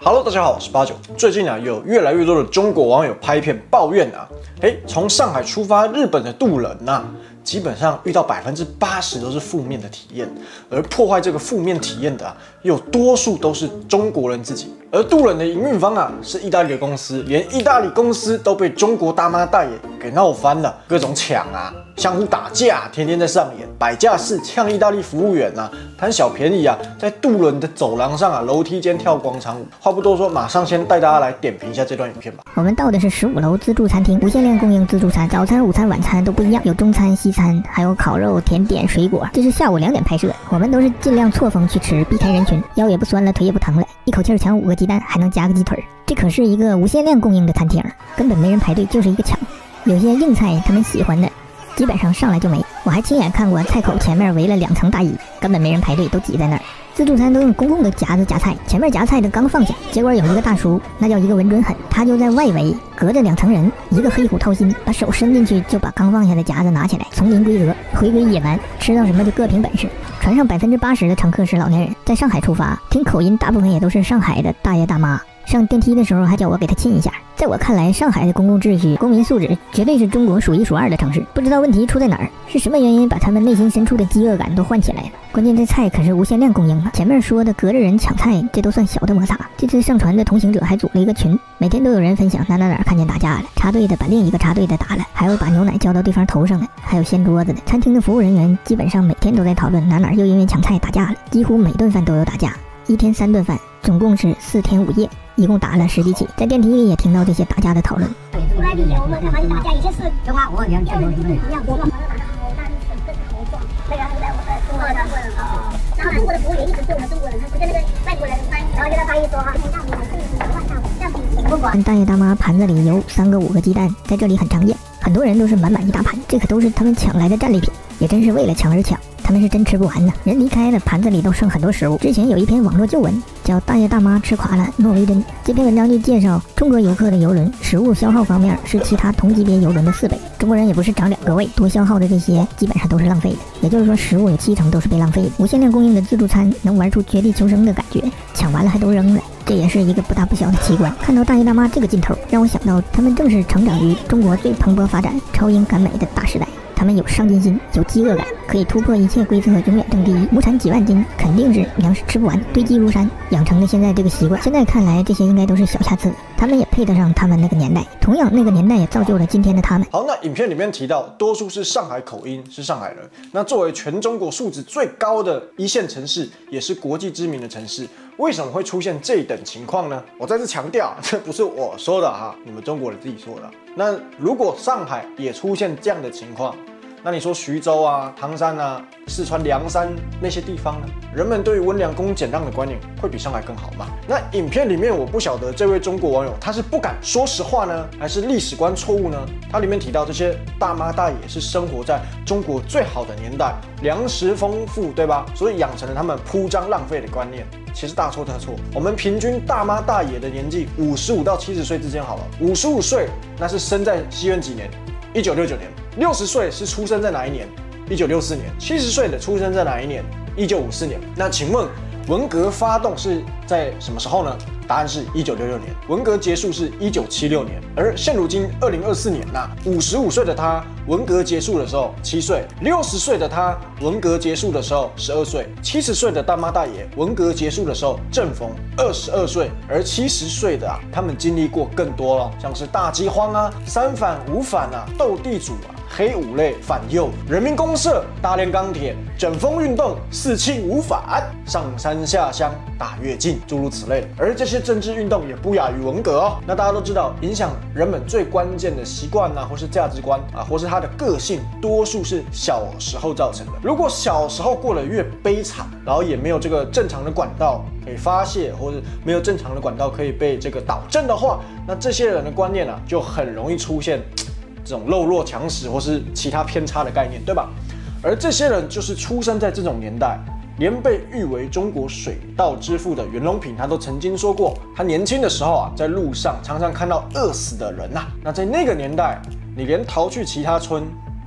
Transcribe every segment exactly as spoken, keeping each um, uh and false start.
Hello， 大家好，我是八九。最近啊，有越来越多的中国网友拍片抱怨啊，哎，从上海出发日本的渡轮啊，基本上遇到百分之八十都是负面的体验，而破坏这个负面体验的啊，有多数都是中国人自己。而渡轮的营运方啊，是意大利的公司，连意大利公司都被中国大妈大爷给闹翻了，各种抢啊，相互打架，天天在上演，摆架势呛意大利服务员啊，贪小便宜啊，在渡轮的走廊上啊，楼梯间跳广场舞。话不多说，马上先带大家来点评一下这段影片吧。 我们到的是十五楼自助餐厅，无限量供应自助餐，早餐、午餐、晚餐都不一样，有中餐、西餐，还有烤肉、甜点、水果。这是下午两点拍摄，我们都是尽量错峰去吃，避开人群，腰也不酸了，腿也不疼了，一口气抢五个鸡蛋，还能加个鸡腿。这可是一个无限量供应的餐厅，根本没人排队，就是一个抢。有些硬菜他们喜欢的，基本上上来就没。我还亲眼看过菜口前面围了两层大衣，根本没人排队，都挤在那儿。自助餐都用公共的夹子夹菜，前面夹菜的刚放下，结果有一个大叔，那叫一个稳准狠，他就在外围隔着两层人，一个黑虎掏心，把手伸进去就把刚放下的夹子拿起来，丛林规则，回归野蛮，吃到什么就各凭本事。船上百分之八十的乘客是老年人，在上海出发，听口音大部分也都是上海的大爷大妈。上电梯的时候还叫我给他亲一下。在我看来，上海的公共秩序、公民素质绝对是中国数一数二的城市。不知道问题出在哪儿，是什么原因把他们内心深处的饥饿感都唤起来了？关键这菜可是无限量供应啊！前面说的隔着人抢菜，这都算小的摩擦。这次上船的同行者还组了一个群，每天都有人分享哪哪哪看见打架了，插队的把另一个插队的打了，还有把牛奶浇到对方头上的，还有掀桌子的。餐厅的服务人员基本上每天都在讨论哪哪又因为抢菜打架了，几乎每顿饭都有打架，一天三顿饭，总共是四天五夜。一共打了十几起，在电梯里也听到这些打架的讨论。 出来比我们干嘛去打架？以前是中华，我两千多一样，我们打得好，那是更好壮。那个在我们中国人啊，然后中国的服务员一直是我们中国人，他不跟那个外国人翻译，然后就在翻译说哈，让我们是万大这样子。不管大爷大妈盘子里有三个五个鸡蛋，在这里很常见，很多人都是满满一大盘，这可都是他们抢来的战利品，也真是为了抢而抢。他们是真吃不完呢，人离开了，盘子里都剩很多食物。之前有一篇网络旧闻叫《大爷大妈吃垮了诺维珍》，这篇文章就介绍中国游客的邮轮食物消耗方面是其他同级别邮轮的四倍。中国人也不是长两个胃，多消耗的这些基本上都是浪费的，也就是说食物有七成都是被浪费的。无限量供应的自助餐能玩出绝地求生的感觉，抢完了还都扔了，这也是一个不大不小的奇观。看到大爷大妈这个劲头，让我想到他们正是成长于中国最蓬勃发展、超英赶美的大时代。他们有上进心，有饥饿感，可以突破一切规则，永远争第一。亩产几万斤，肯定是粮食吃不完，堆积如山，养成了现在这个习惯。现在看来，这些应该都是小瑕疵，他们也配得上他们那个年代。同样，那个年代也造就了今天的他们。 好，那影片里面提到，多数是上海口音，是上海人。那作为全中国素质最高的一线城市，也是国际知名的城市，为什么会出现这等情况呢？我再次强调，这不是我说的哈，你们中国人自己说的。那如果上海也出现这样的情况，那你说徐州啊、唐山啊、四川凉山那些地方呢？人们对于温良恭俭让的观念会比上海更好吗？那影片里面我不晓得这位中国网友他是不敢说实话呢，还是历史观错误呢？他里面提到这些大妈大爷是生活在中国最好的年代，粮食丰富，对吧？所以养成了他们铺张浪费的观念。其实大错特错，我们平均大妈大爷的年纪五十五到七十岁之间好了，五十五岁那是生在西元几年？一九六九年。六十岁是出生在哪一年？一九六四年。七十岁的出生在哪一年？一九五四年。那请问文革发动是在什么时候呢？答案是一九六六年。文革结束是一九七六年。而现如今二零二四年呐，五十五岁的他文革结束的时候七岁，六十岁的他文革结束的时候十二岁，七十岁的大妈大爷文革结束的时候正逢二十二岁。而七十岁的啊，他们经历过更多了，像是大饥荒啊、三反五反啊、斗地主啊、黑五类、反右、人民公社、大炼钢铁、整风运动、四庆五反、上山下乡、大跃进，诸如此类的。而这些政治运动也不亚于文革哦。那大家都知道，影响人们最关键的习惯啊，或是价值观啊，或是他的个性，多数是小时候造成的。如果小时候过得越悲惨，然后也没有这个正常的管道可以发泄，或者没有正常的管道可以被这个导正的话，那这些人的观念啊，就很容易出现这种漏弱强食或是其他偏差的概念，对吧？而这些人就是出生在这种年代，连被誉为中国水稻之父的袁隆平，他都曾经说过，他年轻的时候啊，在路上常常看到饿死的人呐、啊。那在那个年代，你连逃去其他村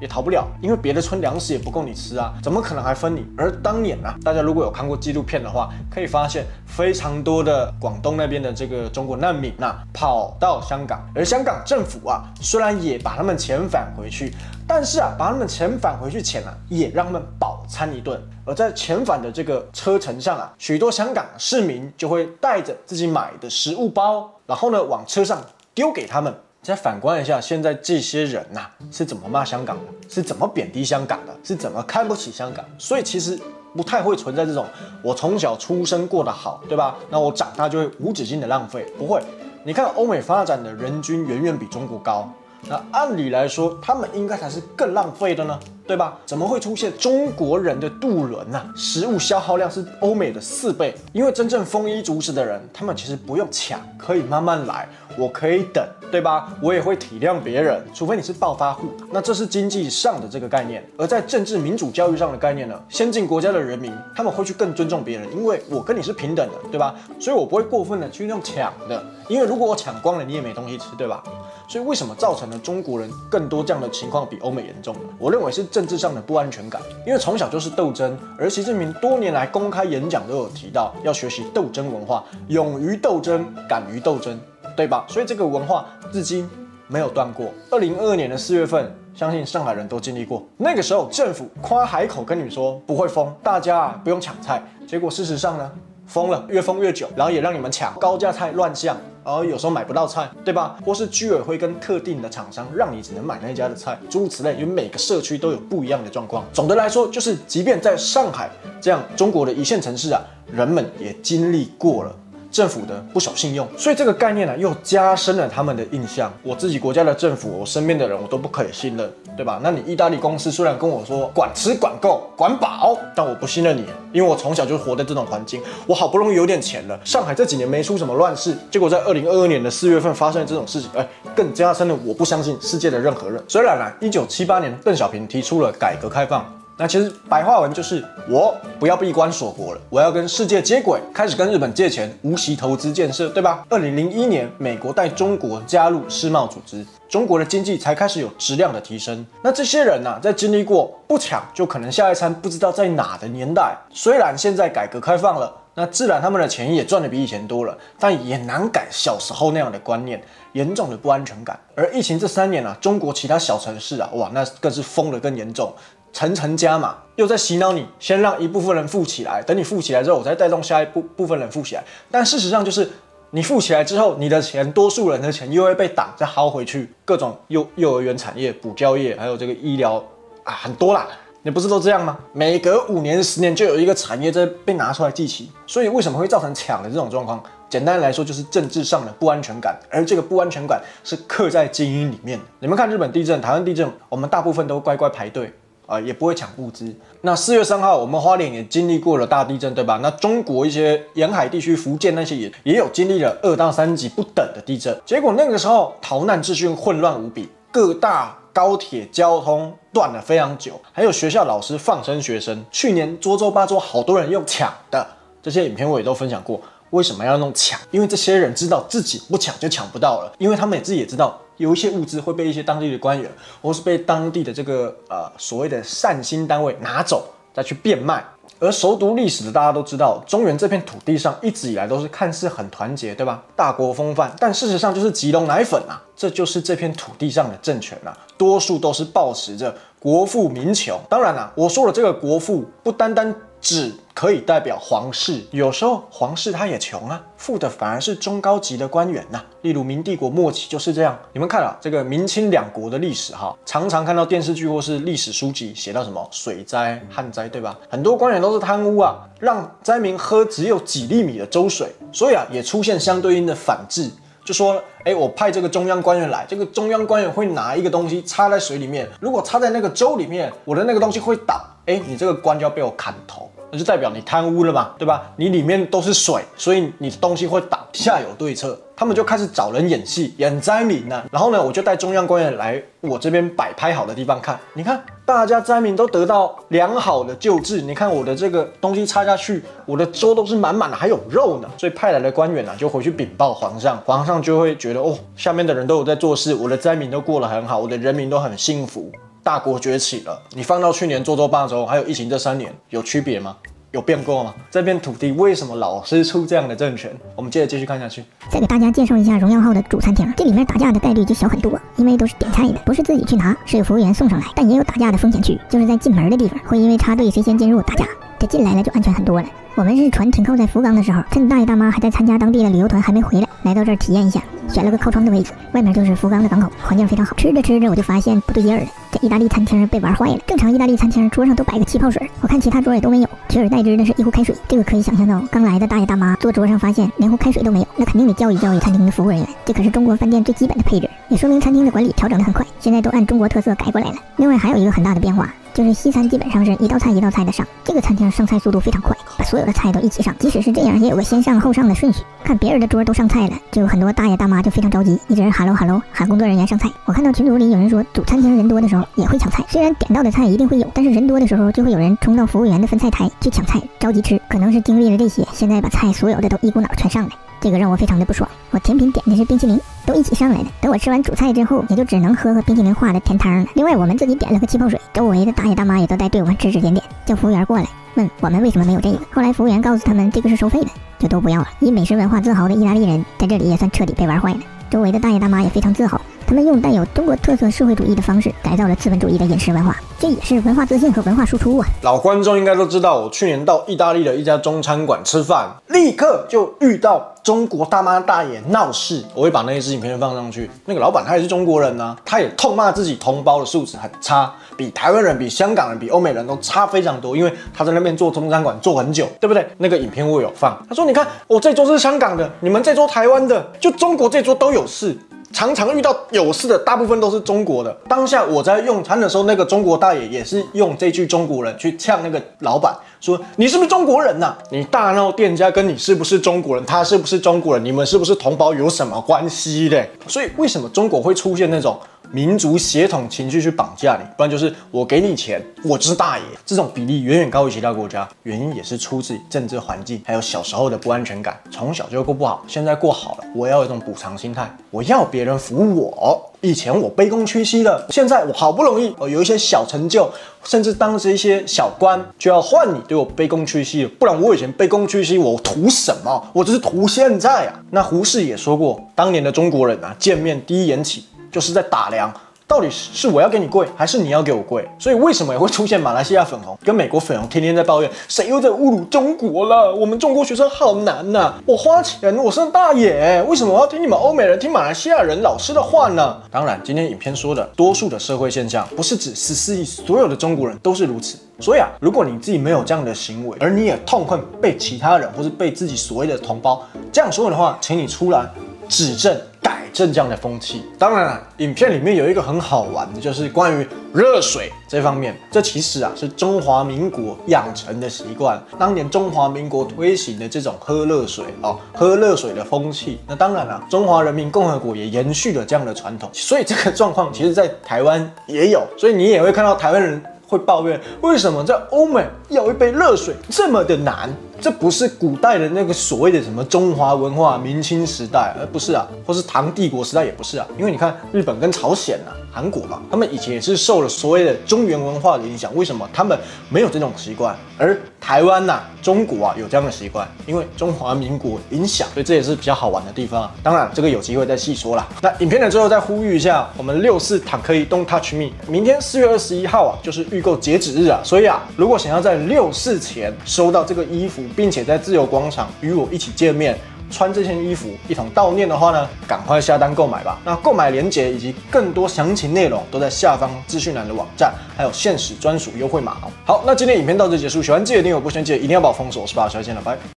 也逃不了，因为别的村粮食也不够你吃啊，怎么可能还分你？而当年啊，大家如果有看过纪录片的话，可以发现非常多的广东那边的这个中国难民啊，跑到香港，而香港政府啊，虽然也把他们遣返回去，但是啊，把他们遣返回去前啊，也让他们饱餐一顿。而在遣返的这个车程上啊，许多香港市民就会带着自己买的食物包，然后呢往车上丢给他们。再反观一下，现在这些人呐、啊、是怎么骂香港的，是怎么贬低香港的，是怎么看不起香港。所以其实不太会存在这种我从小出生过得好，对吧？那我长大就会无止境的浪费，不会。你看欧美发展的人均远远比中国高，那按理来说，他们应该才是更浪费的呢，对吧？怎么会出现中国人的渡轮呐、啊？食物消耗量是欧美的四倍，因为真正丰衣足食的人，他们其实不用抢，可以慢慢来，我可以等，对吧？我也会体谅别人，除非你是暴发户，那这是经济上的这个概念。而在政治民主教育上的概念呢，先进国家的人民他们会去更尊重别人，因为我跟你是平等的，对吧？所以我不会过分的去用抢的，因为如果我抢光了，你也没东西吃，对吧？所以为什么造成了中国人更多这样的情况比欧美严重呢？我认为是政治上的不安全感，因为从小就是斗争，而习近平多年来公开演讲都有提到要学习斗争文化，勇于斗争，敢于斗争，对吧？所以这个文化至今没有断过。二零二二年的四月份，相信上海人都经历过。那个时候政府夸海口跟你说不会封，大家啊不用抢菜，结果事实上呢？封了，越封越久，然后也让你们抢高价菜乱象，然后有时候买不到菜，对吧？或是居委会跟特定的厂商让你只能买那家的菜，诸如此类，因为每个社区都有不一样的状况。总的来说，就是即便在上海这样中国的一线城市啊，人们也经历过了政府的不守信用，所以这个概念呢、啊，又加深了他们的印象。我自己国家的政府，我身边的人，我都不可以信任，对吧？那你意大利公司虽然跟我说管吃管够管饱，但我不信任你，因为我从小就活在这种环境。我好不容易有点钱了，上海这几年没出什么乱事，结果在二零二二年的四月份发生了这种事情，哎，更加深了我不相信世界的任何人。虽然呢、啊，一九七八年邓小平提出了改革开放。那其实白话文就是我不要闭关锁国了，我要跟世界接轨，开始跟日本借钱，无息投资建设，对吧？二零零一年，美国带中国加入世贸组织，中国的经济才开始有质量的提升。那这些人呢、啊，在经历过不抢就可能下一餐不知道在哪的年代，虽然现在改革开放了，那自然他们的钱也赚得比以前多了，但也难改小时候那样的观念，严重的不安全感。而疫情这三年啊，中国其他小城市啊，哇，那更是封得更严重。层层加码，又在洗脑你，先让一部分人富起来，等你富起来之后，我再带动下一部部分人富起来。但事实上就是，你富起来之后，你的钱，多数人的钱又会被党再薅回去，各种幼幼儿园产业、补教业，还有这个医疗啊，很多啦。你不是都这样吗？每隔五年、十年就有一个产业在被拿出来祭旗，所以为什么会造成抢的这种状况？简单来说，就是政治上的不安全感，而这个不安全感是刻在基因里面的。你们看日本地震、台湾地震，我们大部分都乖乖排队。啊、呃，也不会抢物资。那四月三号，我们花莲也经历过了大地震，对吧？那中国一些沿海地区，福建那些也也有经历了二到三级不等的地震。结果那个时候逃难秩序混乱无比，各大高铁交通断了非常久，还有学校老师放生学生。去年涿州八州好多人用抢的，这些影片我也都分享过。为什么要弄抢？因为这些人知道自己不抢就抢不到了，因为他们自己也知道。有一些物资会被一些当地的官员，或是被当地的这个呃所谓的善心单位拿走，再去变卖。而熟读历史的大家都知道，中原这片土地上一直以来都是看似很团结，对吧？大国风范，但事实上就是吉隆奶粉啊！这就是这片土地上的政权啊，多数都是抱持着国富民穷。当然啦、啊，我说的这个国富不单单只可以代表皇室，有时候皇室他也穷啊，富的反而是中高级的官员呐、啊。例如明帝国末期就是这样。你们看啊，这个明清两国的历史哈，常常看到电视剧或是历史书籍写到什么水灾、旱灾，对吧？很多官员都是贪污啊，让灾民喝只有几粒米的粥水，所以啊，也出现相对应的反制。就说，哎，我派这个中央官员来，这个中央官员会拿一个东西插在水里面，如果插在那个粥里面，我的那个东西会倒，哎，你这个官就要被我砍头，那就代表你贪污了嘛，对吧？你里面都是水，所以你的东西会倒，下有对策。他们就开始找人演戏，演灾民啊。然后呢，我就带中央官员来我这边摆拍好的地方看，你看大家灾民都得到良好的救治。你看我的这个东西插下去，我的粥都是满满的，还有肉呢。所以派来的官员啊，就回去禀报皇上，皇上就会觉得哦，下面的人都有在做事，我的灾民都过得很好，我的人民都很幸福。 大国崛起了，你放到去年涿州八州还有疫情这三年，有区别吗？有变过吗？这片土地为什么老是出这样的政权？我们接着继续看下去。 再给大家介绍一下荣耀号的主餐厅，这里面打架的概率就小很多，因为都是点菜的，不是自己去拿，是有服务员送上来。但也有打架的风险区，就是在进门的地方会因为插队谁先进入打架，这进来了就安全很多了。我们是船停靠在福冈的时候，趁大爷大妈还在参加当地的旅游团还没回来，来到这儿体验一下，选了个靠窗的位置，外面就是福冈的港口，环境非常好。吃着吃着我就发现不对劲儿了，这意大利餐厅被玩坏了。正常意大利餐厅桌上都摆个气泡水，我看其他桌也都没有，取而代之的是一壶开水。这个可以想象到，刚来的大爷大妈坐桌上发现连壶开水都没有，那肯定得教育教育餐厅的服务人员，这可是中国饭店最基本的配置，也说明餐厅的管理调整得很快，现在都按中国特色改过来了。另外还有一个很大的变化，就是西餐基本上是一道菜一道菜的上，这个餐厅上菜速度非常快，把所有的菜都一起上。即使是这样，也有个先上后上的顺序。看别人的桌都上菜了，就有很多大爷大妈就非常着急，一直 hello hello 喊工作人员上菜。我看到群组里有人说，主餐厅人多的时候也会抢菜，虽然点到的菜一定会有，但是人多的时候就会有人冲到服务员的分菜台去抢菜，着急吃。可能是经历了这些，现在把菜所有的都一股脑全上来，这个让我非常的不爽。我甜品点的是冰淇淋，都一起上来的。等我吃完主菜之后，也就只能喝喝冰淇淋化的甜汤了。另外我们自己点了个气泡水，周围的大爷大妈也都在对我们指指点点，叫服务员过来问我们为什么没有这个。后来服务员告诉他们这个是收费的，就都不要了。以美食文化自豪的意大利人在这里也算彻底被玩坏了。周围的大爷大妈也非常自豪，他们用带有中国特色社会主义的方式改造了资本主义的饮食文化，这也是文化自信和文化输出啊。 老观众应该都知道，我去年到意大利的一家中餐馆吃饭，立刻就遇到中国大妈大爷闹事。我会把那一支影片放上去。那个老板他也是中国人啊，他也痛骂自己同胞的素质很差，比台湾人、比香港人、比欧美人都差非常多，因为他在那边做中餐馆做很久，对不对？那个影片我有放，他说：“你看我这桌是香港的，你们这桌台湾的，就中国这桌都有事。”常常遇到有事的，大部分都是中国的。当下我在用餐的时候，那个中国大爷也是用这句中国人去呛那个老板，说：“你是不是中国人呐、啊？你大闹店家跟你是不是中国人，他是不是中国人，你们是不是同胞有什么关系嘞？”所以为什么中国会出现那种民族血统情绪去绑架你？不然就是我给你钱，我就是大爷，这种比例远远高于其他国家。原因也是出自政治环境，还有小时候的不安全感。从小就过不好，现在过好了，我要有一种补偿心态，我要别人服务我。以前我卑躬屈膝的，现在我好不容易有一些小成就，甚至当着一些小官，就要换你对我卑躬屈膝了。不然我以前卑躬屈膝，我图什么？我只是图现在啊。那胡适也说过，当年的中国人啊，见面第一眼起就是在打量，到底是我要给你跪，还是你要给我跪？所以为什么也会出现马来西亚粉红跟美国粉红天天在抱怨，谁又在侮辱中国了？我们中国学生好难呐、啊！我花钱，我是大爷，为什么我要听你们欧美人、听马来西亚人老师的话呢？当然，今天影片说的多数的社会现象，不是指十四亿所有的中国人都是如此。所以啊，如果你自己没有这样的行为，而你也痛恨被其他人或是被自己所谓的同胞这样说的话，请你出来指正。改正这样的风气。当然了，影片里面有一个很好玩的，就是关于热水这方面。这其实啊是中华民国养成的习惯。当年中华民国推行的这种喝热水哦，喝热水的风气。那当然了，中华人民共和国也延续了这样的传统。所以这个状况其实在台湾也有，所以你也会看到台湾人会抱怨，为什么在欧美要一杯热水这么的难？这不是古代的那个所谓的什么中华文化明清时代，而不是啊，或是唐帝国时代也不是啊。因为你看日本跟朝鲜啊、韩国嘛，他们以前也是受了所谓的中原文化的影响。为什么他们没有这种习惯，而台湾呐、啊、中国啊有这样的习惯？因为中华民国影响，所以这也是比较好玩的地方啊。当然，这个有机会再细说啦。那影片的最后再呼吁一下，我们六四坦克一 Don't Touch Me， 明天四月二十一号啊，就是预购截止日啊。所以啊，如果想要在六四前收到这个衣服，并且在自由广场与我一起见面，穿这件衣服一同悼念的话呢，赶快下单购买吧。那购买链接以及更多详情内容都在下方资讯栏的网站，还有限时专属优惠码哦。好，那今天影片到这结束，喜欢记得订阅，不喜欢记得一定要把我封锁。我是八小见了，拜。